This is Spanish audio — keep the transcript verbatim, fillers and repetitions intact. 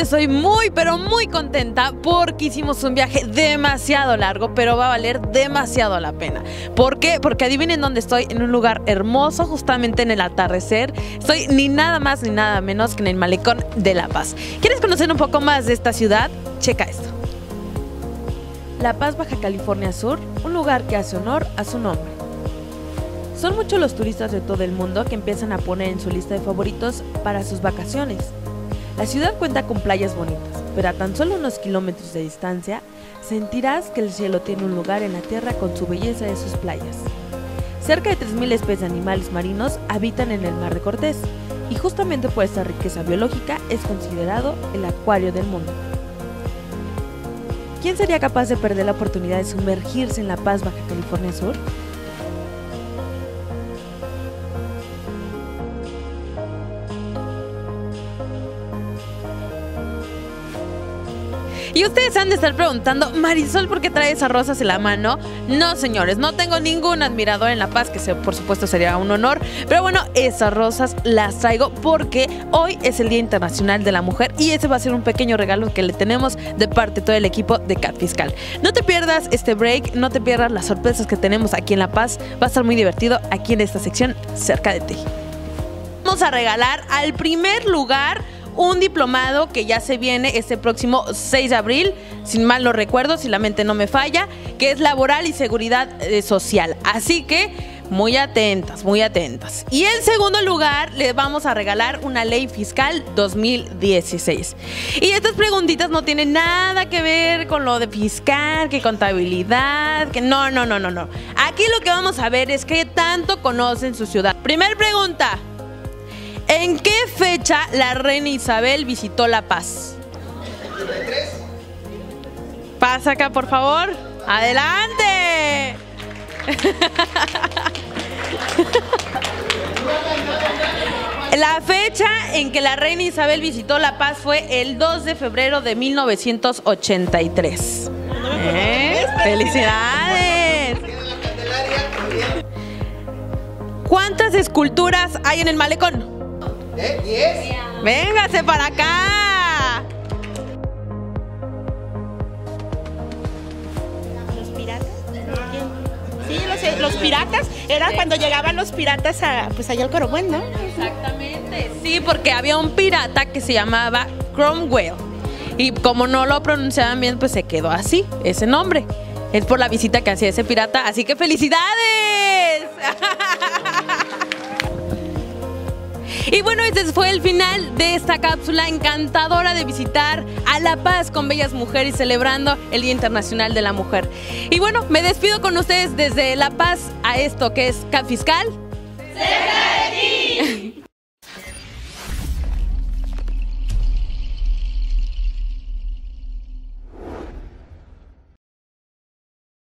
estoy muy, pero muy contenta porque hicimos un viaje demasiado largo, pero va a valer demasiado la pena. ¿Por qué? Porque adivinen dónde estoy, en un lugar hermoso, justamente en el atardecer. Estoy ni nada más ni nada menos que en el Malecón de La Paz. ¿Quieres conocer un poco más de esta ciudad? Checa esto. La Paz, Baja California Sur, un lugar que hace honor a su nombre. Son muchos los turistas de todo el mundo que empiezan a poner en su lista de favoritos para sus vacaciones. La ciudad cuenta con playas bonitas, pero a tan solo unos kilómetros de distancia sentirás que el cielo tiene un lugar en la tierra con su belleza de sus playas. Cerca de tres mil especies de animales marinos habitan en el Mar de Cortés y justamente por esta riqueza biológica es considerado el acuario del mundo. ¿Quién sería capaz de perder la oportunidad de sumergirse en La Paz, Baja California Sur? Y ustedes han de estar preguntando, Marisol, ¿por qué trae esas rosas en la mano? No, señores, no tengo ningún admirador en La Paz, que se, por supuesto sería un honor. Pero bueno, esas rosas las traigo porque hoy es el Día Internacional de la Mujer y ese va a ser un pequeño regalo que le tenemos de parte de todo el equipo de Cat Fiscal. No te pierdas este break, no te pierdas las sorpresas que tenemos aquí en La Paz. Va a estar muy divertido aquí en esta sección cerca de ti. Vamos a regalar al primer lugar un diplomado que ya se viene este próximo seis de abril, sin mal no recuerdo, si la mente no me falla, que es Laboral y Seguridad eh, Social. Así que muy atentas, muy atentas. Y en segundo lugar, les vamos a regalar una ley fiscal dos mil dieciséis. Y estas preguntitas no tienen nada que ver con lo de fiscal, que contabilidad, que no, no, no, no, no. Aquí lo que vamos a ver es qué tanto conocen su ciudad. Primer pregunta. ¿En qué fecha la reina Isabel visitó La Paz? Pasa acá, por favor. ¡Adelante! La fecha en que la reina Isabel visitó La Paz fue el dos de febrero de mil novecientos ochenta y tres. ¿Eh? ¡Felicidades! ¿Cuántas esculturas hay en el malecón? ¿Eh? ¿diez? ¡Véngase para acá! ¿Los piratas? Sí, los, los piratas. Era sí, cuando llegaban los piratas a, pues allá al Coromuen, ¿no? Exactamente. Sí, porque había un pirata que se llamaba Cromwell. Y como no lo pronunciaban bien, pues se quedó así, ese nombre. Es por la visita que hacía ese pirata. Así que ¡felicidades! Y bueno, este fue el final de esta cápsula encantadora de visitar a La Paz con bellas mujeres celebrando el Día Internacional de la Mujer. Y bueno, me despido con ustedes desde La Paz a esto que es Cat Fiscal. ¡Cerca de ti!